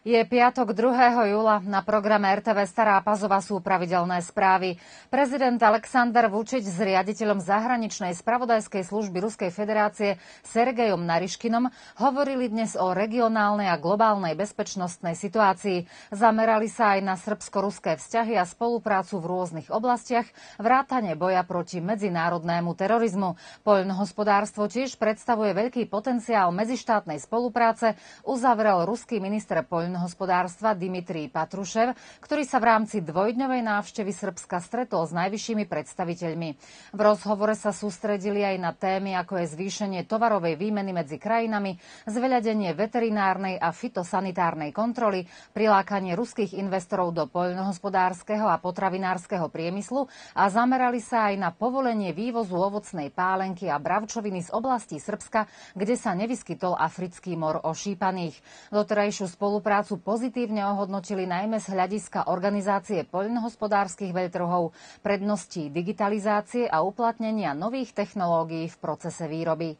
Je piatok 2. júla. Na programe RTV Stará Pazova sú pravidelné správy. Prezident Aleksandr Vučić s riaditeľom zahraničnej spravodajskej služby Ruskej federácie Sergejom Nariškinom hovorili dnes o regionálnej a globálnej bezpečnostnej situácii. Zamerali sa aj na srbsko-ruské vzťahy a spoluprácu v rôznych oblastiach, vrátane boja proti medzinárodnému terorizmu. Poľnohospodárstvo tiež predstavuje veľký potenciál medzištátnej spolupráce, uzavrel ruský minister poľnohospodárstva Dimitrij Patrušev, ktorý sa v rámci dvojdňovej návštevy Srbska stretol s najvyššími predstaviteľmi. V rozhovore sa sústredili aj na témy, ako je zvýšenie tovarovej výmeny medzi krajinami, zveľadenie veterinárnej a fitosanitárnej kontroly, prilákanie ruských investorov do poľnohospodárskeho a potravinárskeho priemyslu a zamerali sa aj na povolenie vývozu ovocnej pálenky a bravčoviny z oblasti Srbska, kde sa nevyskytol africký mor ošípaných. Doterajšiu spoluprácu pozitívne ohodnotili najmä z hľadiska organizácie poľnohospodárskych veľtrhov, predností digitalizácie a uplatnenia nových technológií v procese výroby.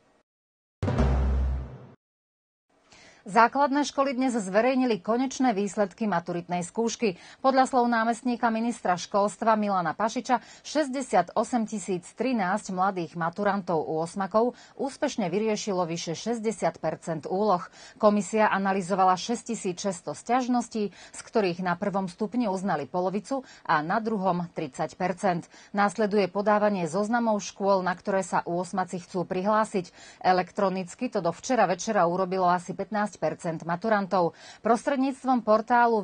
Základné školy dnes zverejnili konečné výsledky maturitnej skúšky. Podľa slov námestníka ministra školstva Milana Pašiča 68 013 mladých maturantov U8-kov úspešne vyriešilo vyše 60 % úloh. Komisia analyzovala 6600 sťažností, z ktorých na prvom stupni uznali polovicu a na druhom 30 %. Následuje podávanie zoznamov škôl, na ktoré sa U8-ci chcú prihlásiť. Elektronicky to do včera večera urobilo asi 15 % maturantov. Prostredníctvom portálu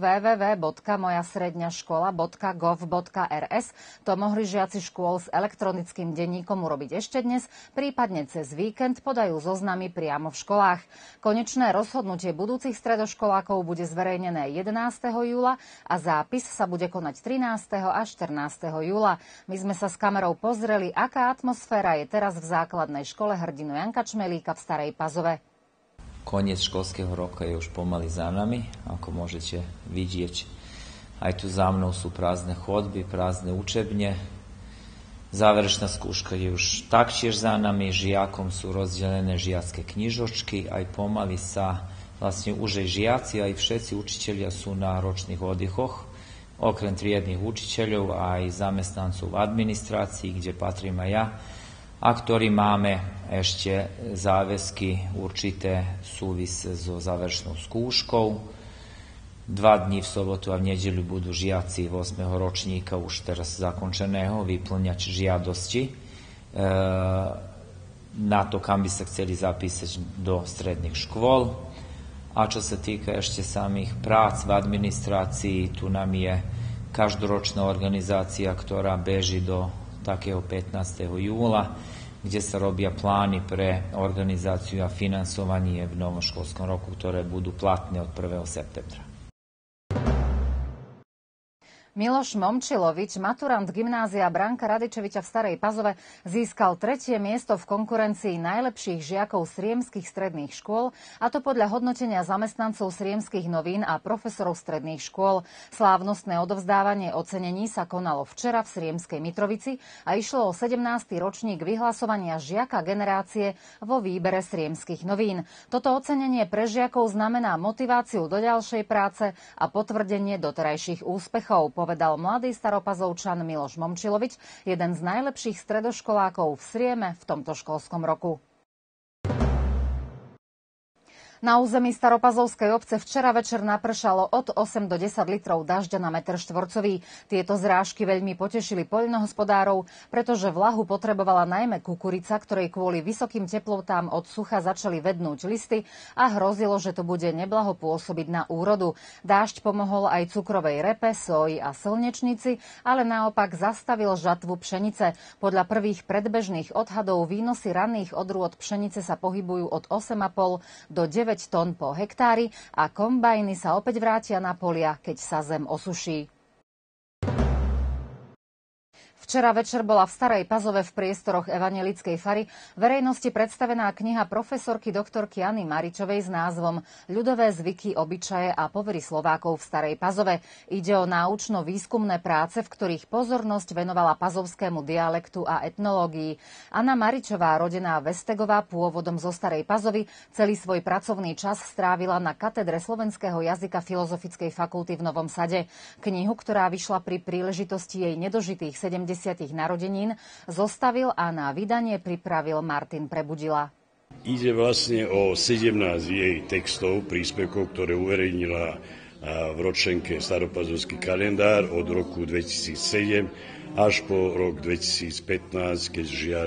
www.mojasredňaškola.gov.rs to mohli žiaci škôl s elektronickým denníkom urobiť ešte dnes, prípadne cez víkend podajú zoznamy priamo v školách. Konečné rozhodnutie budúcich stredoškolákov bude zverejnené 11. júla a zápis sa bude konať 13. a 14. júla. My sme sa s kamerou pozreli, aká atmosféra je teraz v základnej škole Hrdinu Janka Čmelíka v Starej Pazove. Koniec školského roka je už pomaly za nami, ako môžete vidieť. Aj tu za mnou sú prázdne chodby, prázdne učebne. Záverečná skúška je už taktiež za nami, žiakom sú rozdelené žiacké knižočky, aj pomaly sa vlastne už aj žiaci, aj všetci učitelia sú na ročných oddychoch, okrem triednych učiteľov aj zamestnancov v administrácii, kde patrím aj ja, a ktorí máme ešte záväzky určité súvis so záverečnou skúškou. 2 dní v sobotu a v nedeľu budú žiaci 8. ročníka už teraz zakončeného vyplňať žiadosti na to, kam by sa chceli zapísať do stredných škôl. A čo sa týka ešte samých prác v administrácii, tu nám je každoročná organizácia, ktorá beží do takého 15. júla, kde sa robia plány pre organizáciu a financovanie v novom školskom roku, ktoré budú platné od 1. septembra. Miloš Momčilovič, maturant gymnázia Branka Radičeviča v Starej Pazove, získal 3. miesto v konkurencii najlepších žiakov sriemskych stredných škôl, a to podľa hodnotenia zamestnancov Sriemskych novín a profesorov stredných škôl. Slávnostné odovzdávanie ocenení sa konalo včera v Sriemskej Mitrovici a išlo o 17. ročník vyhlasovania žiaka generácie vo výbere Sriemskych novín. Toto ocenenie pre žiakov znamená motiváciu do ďalšej práce a potvrdenie doterajších úspechov, povedal mladý staropazovčan Miloš Momčilovič, jeden z najlepších stredoškolákov v Srieme v tomto školskom roku. Na území Staropazovskej obce včera večer napršalo od 8 do 10 litrov dažďa na meter štvorcový. Tieto zrážky veľmi potešili poľnohospodárov, pretože vlahu potrebovala najmä kukurica, ktorej kvôli vysokým teplotám od sucha začali vednúť listy a hrozilo, že to bude neblaho pôsobiť na úrodu. Dážď pomohol aj cukrovej repe, soji a slnečnici, ale naopak zastavil žatvu pšenice. Podľa prvých predbežných odhadov výnosy ranných odrôd pšenice sa pohybujú od 8,5 do 9 tón po hektári a kombajny sa opäť vrátia na polia, keď sa zem osuší. Včera večer bola v Starej Pazove v priestoroch Evanjelickej fary verejnosti predstavená kniha profesorky doktorky Anny Maričovej s názvom Ľudové zvyky, obyčaje a povery Slovákov v Starej Pazove. Ide o náučno-výskumné práce, v ktorých pozornosť venovala pazovskému dialektu a etnológii. Anna Maričová, rodená Vestegová, pôvodom zo Starej Pazovy, celý svoj pracovný čas strávila na katedre slovenského jazyka Filozofickej fakulty v Novom Sade. Knihu, ktorá vyšla pri príležitosti jej nedožitých 70. narodenín, zostavil a na vydanie pripravil Martin Prebudila. Ide vlastne o 17 jej textov, príspevkov, ktoré uverejnila v ročenke Staropazovský kalendár od roku 2007 až po rok 2015, keď žiaľ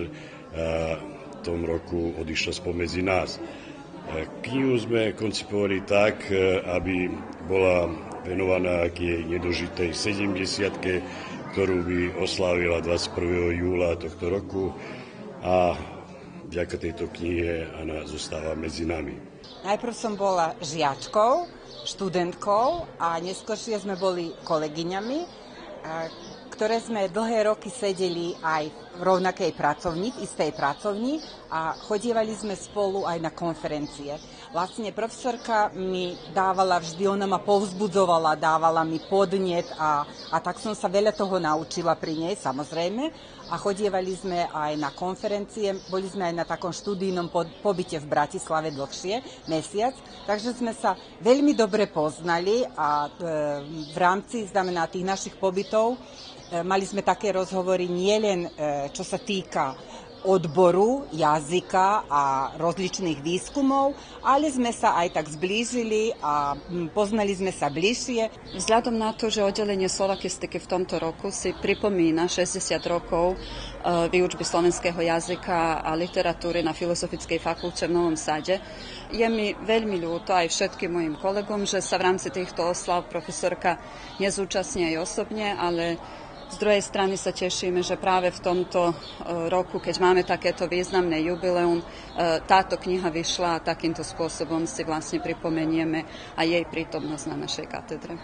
v tom roku odišla spomedzi nás. Knihu sme koncipovali tak, aby bola venovaná k jej nedožitej 70-ke, ktorú by oslávila 21. júla tohto roku a vďaka tejto knihe Anna zostáva medzi nami. Najprv som bola žiačkou, študentkou a neskôršie sme boli kolegyňami, ktoré sme dlhé roky sedeli aj v rovnakej pracovni, v istej pracovni a chodievali sme spolu aj na konferencie. Vlastne profesorka mi dávala vždy, ona ma povzbudzovala, dávala mi podnet a tak som sa veľa toho naučila pri nej, samozrejme. A chodievali sme aj na konferencie, boli sme aj na takom študijnom pobyte v Bratislave dlhšie, mesiac, takže sme sa veľmi dobre poznali a v rámci, znamená, tých našich pobytov mali sme také rozhovory nielen čo sa týka odboru, jazyka a rozličných výskumov, ale sme sa aj tak zblížili a poznali sme sa bližšie. Vzhľadom na to, že oddelenie slovakistiky v tomto roku si pripomína 60 rokov výučby slovenského jazyka a literatúry na Filozofickej fakulte v Novom Sade, je mi veľmi ľúto aj všetkým mojim kolegom, že sa v rámci týchto oslav profesorka nezúčastní aj osobne, ale z druhej strany sa tešíme, že práve v tomto roku, keď máme takéto významné jubileum, táto kniha vyšla a takýmto spôsobom si vlastne pripomenieme aj jej prítomnosť na našej katedre.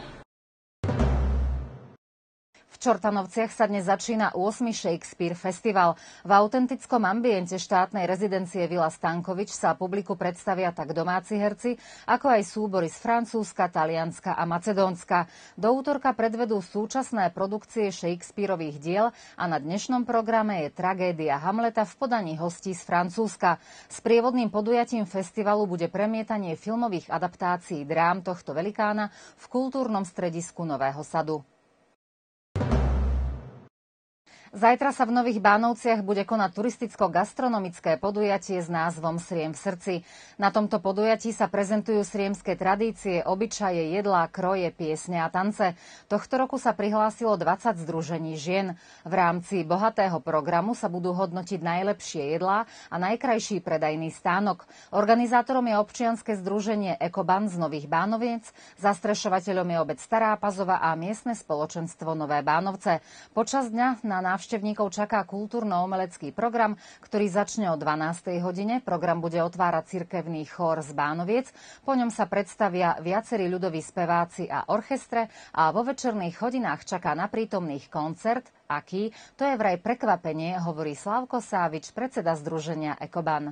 V Čortanovciach sa dnes začína 8. Shakespeare festival. V autentickom ambiente štátnej rezidencie Vila Stankovič sa publiku predstavia tak domáci herci, ako aj súbory z Francúzska, Talianska a Macedónska. Do útorka predvedú súčasné produkcie Shakespearových diel a na dnešnom programe je tragédia Hamleta v podaní hostí z Francúzska. Sprievodným podujatím festivalu bude premietanie filmových adaptácií drám tohto velikána v kultúrnom stredisku Nového Sadu. Zajtra sa v Nových Bánovciach bude konať turisticko-gastronomické podujatie s názvom Sriem v srdci. Na tomto podujatí sa prezentujú sriemské tradície, obyčaje, jedlá, kroje, piesne a tance. Tohto roku sa prihlásilo 20 združení žien. V rámci bohatého programu sa budú hodnotiť najlepšie jedlá a najkrajší predajný stánok. Organizátorom je občianske združenie Ekoban z Nových Bánoviec, zastrešovateľom je obec Stará Pazova a miestne spoločenstvo Nové Bánovce. Počas dňa na návštevníkov čaká kultúrno-umelecký program, ktorý začne o 12. hodine. Program bude otvárať cirkevný chór z Bánoviec. Po ňom sa predstavia viacerí ľudoví speváci a orchestre a vo večerných hodinách čaká na prítomných koncert. Aký? To je vraj prekvapenie, hovorí Slavko Sávič, predseda združenia Ekoban.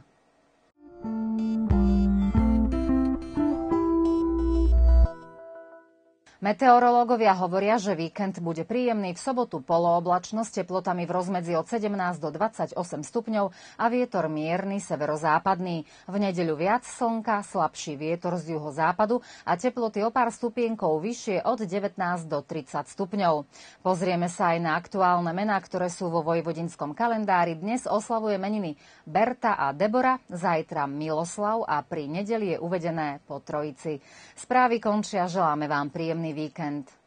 Meteorológovia hovoria, že víkend bude príjemný, v sobotu polooblačno s teplotami v rozmedzi od 17 do 28 stupňov a vietor mierny severozápadný. V nedeľu viac slnka, slabší vietor z juhozápadu a teploty o pár stupienkov vyššie od 19 do 30 stupňov. Pozrieme sa aj na aktuálne mená, ktoré sú vo vojvodinskom kalendári. Dnes oslavuje meniny Berta a Debora, zajtra Miloslav a pri nedeli je uvedené po trojici. Správy končia, želáme vám príjemný víkend.